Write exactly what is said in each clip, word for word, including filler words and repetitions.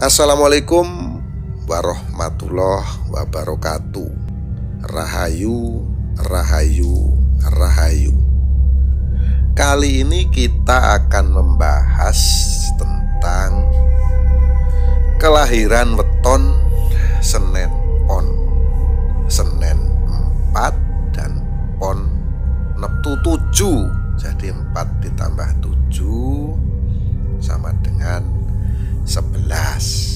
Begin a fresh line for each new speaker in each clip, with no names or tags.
Assalamualaikum warahmatullahi wabarakatuh. Rahayu, rahayu, rahayu. Kali ini kita akan membahas tentang kelahiran weton Senen Pon, Senen empat dan Pon neptu tujuh. Jadi empat ditambah tujuh sama dengan sebelas.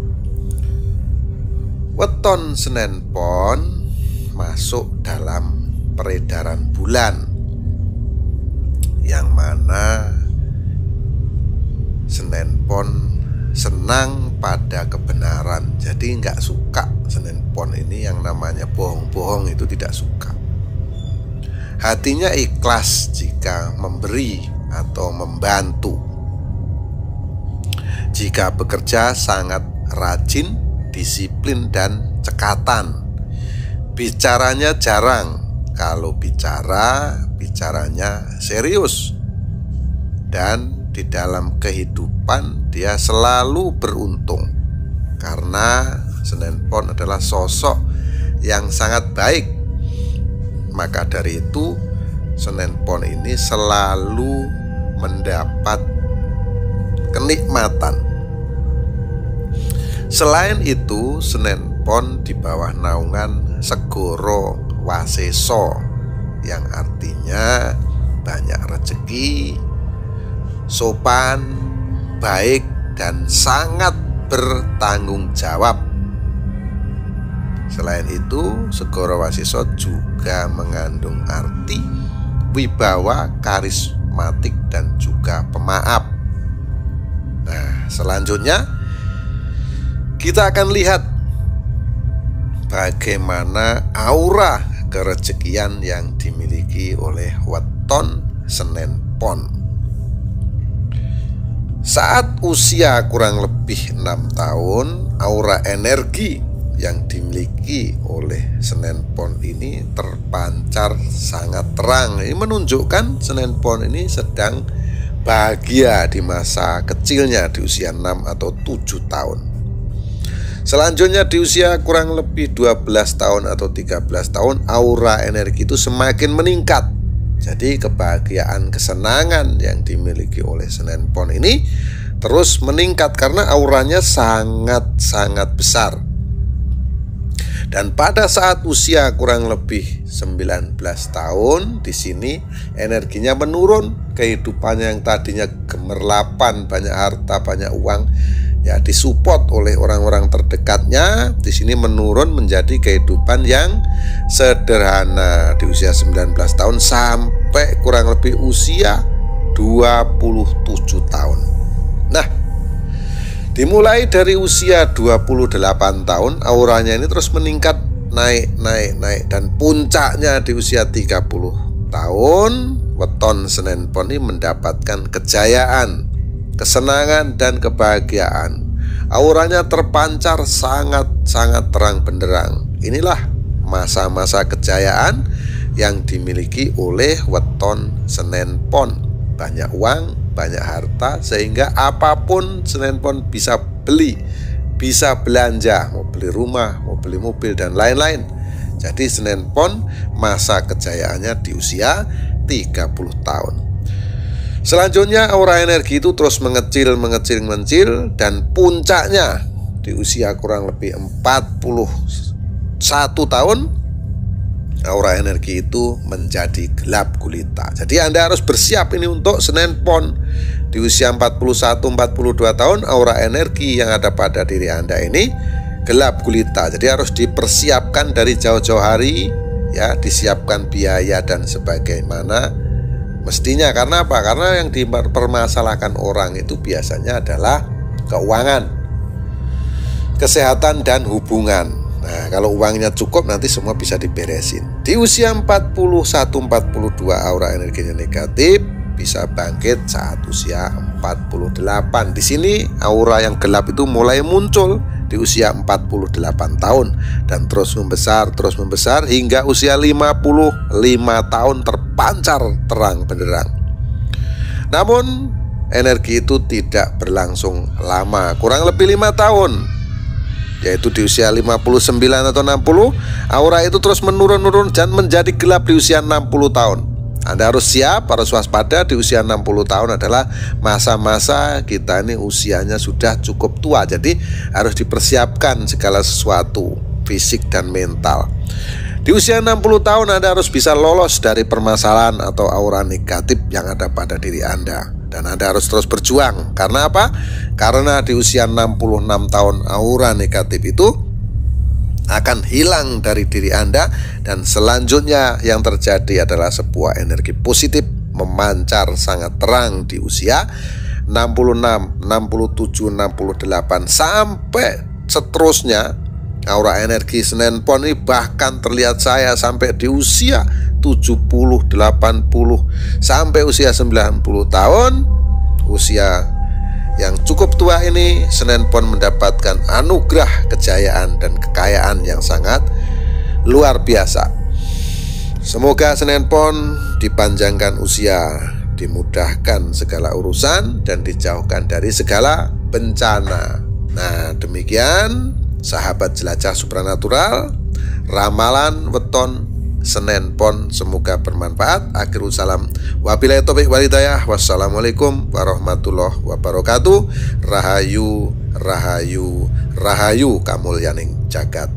Weton Senen Pon masuk dalam peredaran bulan, yang mana Senen Pon senang pada kebenaran. Jadi nggak suka Senen Pon ini yang namanya bohong-bohong, itu tidak suka. Hatinya ikhlas jika memberi atau membantu. Jika bekerja sangat rajin, disiplin dan cekatan. Bicaranya jarang. Kalau bicara, bicaranya serius. Dan di dalam kehidupan dia selalu beruntung. Karena Senen Pon adalah sosok yang sangat baik. Maka dari itu Senen Pon ini selalu mendapat kenikmatan. Selain itu, Senen Pon di bawah naungan Segoro Waseso, yang artinya banyak rezeki, sopan, baik, dan sangat bertanggung jawab. Selain itu, Segoro Waseso juga mengandung arti wibawa, karismatik, dan juga pemaaf. Nah, selanjutnya kita akan lihat bagaimana aura kerezekian yang dimiliki oleh weton Senen Pon. Saat usia kurang lebih enam tahun, aura energi yang dimiliki oleh Senen Pon ini terpancar sangat terang. Ini menunjukkan Senen Pon ini sedang bahagia di masa kecilnya, di usia enam atau tujuh tahun. Selanjutnya di usia kurang lebih dua belas tahun atau tiga belas tahun, aura energi itu semakin meningkat. Jadi kebahagiaan, kesenangan yang dimiliki oleh Senen Pon ini terus meningkat karena auranya sangat-sangat besar. Dan pada saat usia kurang lebih sembilan belas tahun, di sini energinya menurun. Kehidupannya yang tadinya gemerlapan, banyak harta, banyak uang, ya disupport oleh orang-orang terdekatnya, di sini menurun menjadi kehidupan yang sederhana di usia sembilan belas tahun sampai kurang lebih usia dua puluh tujuh tahun. Nah, dimulai dari usia dua puluh delapan tahun, auranya ini terus meningkat, naik, naik, naik, dan puncaknya di usia tiga puluh tahun, weton Senen Pon ini mendapatkan kejayaan, kesenangan, dan kebahagiaan. Auranya terpancar sangat-sangat terang benderang. Inilah masa-masa kejayaan yang dimiliki oleh weton Senen Pon. Banyak uang, banyak harta, sehingga apapun Senen Pon bisa beli, bisa belanja, mau beli rumah, mau beli mobil, dan lain-lain. Jadi Senen Pon masa kejayaannya di usia tiga puluh tahun. Selanjutnya aura energi itu terus mengecil, mengecil, mengecil, dan puncaknya di usia kurang lebih empat puluh satu tahun, aura energi itu menjadi gelap gulita. Jadi Anda harus bersiap ini untuk Senen Pon. Di usia empat puluh satu empat puluh dua tahun, aura energi yang ada pada diri Anda ini gelap gulita. Jadi harus dipersiapkan dari jauh-jauh hari, ya, disiapkan biaya dan sebagaimana mestinya. Karena apa? Karena yang dipermasalahkan orang itu biasanya adalah keuangan, kesehatan, dan hubungan. Nah, kalau uangnya cukup nanti semua bisa diberesin. Di usia empat puluh satu empat puluh dua aura energinya negatif, bisa bangkit saat usia empat puluh delapan. Di sini aura yang gelap itu mulai muncul di usia empat puluh delapan tahun dan terus membesar, terus membesar hingga usia lima puluh lima tahun terpancar terang benderang. Namun energi itu tidak berlangsung lama, kurang lebih lima tahun, yaitu di usia lima puluh sembilan atau enam puluh. Aura itu terus menurun-menurun dan menjadi gelap di usia enam puluh tahun. Anda harus siap, harus waspada. Di usia enam puluh tahun adalah masa-masa kita ini usianya sudah cukup tua. Jadi harus dipersiapkan segala sesuatu, fisik dan mental. Di usia enam puluh tahun Anda harus bisa lolos dari permasalahan atau aura negatif yang ada pada diri Anda. Dan Anda harus terus berjuang. Karena apa? Karena di usia enam puluh enam tahun aura negatif itu akan hilang dari diri Anda, dan selanjutnya yang terjadi adalah sebuah energi positif memancar sangat terang di usia enam puluh enam, enam puluh tujuh, enam puluh delapan sampai seterusnya. Aura energi Senin Pon ini bahkan terlihat saya sampai di usia tujuh puluh, delapan puluh sampai usia sembilan puluh tahun. Usia yang cukup tua ini, Senin Pon mendapatkan anugerah kejayaan dan kekayaan yang sangat luar biasa. Semoga Senin Pon dipanjangkan usia, dimudahkan segala urusan, dan dijauhkan dari segala bencana. Nah, demikian sahabat jelajah supranatural, ramalan weton Senin Pon semoga bermanfaat. Akhirul salam, wabillahi taufiq wal hidayah. Wassalamualaikum warahmatullahi wabarakatuh. Rahayu, rahayu, rahayu kamulyaning jagat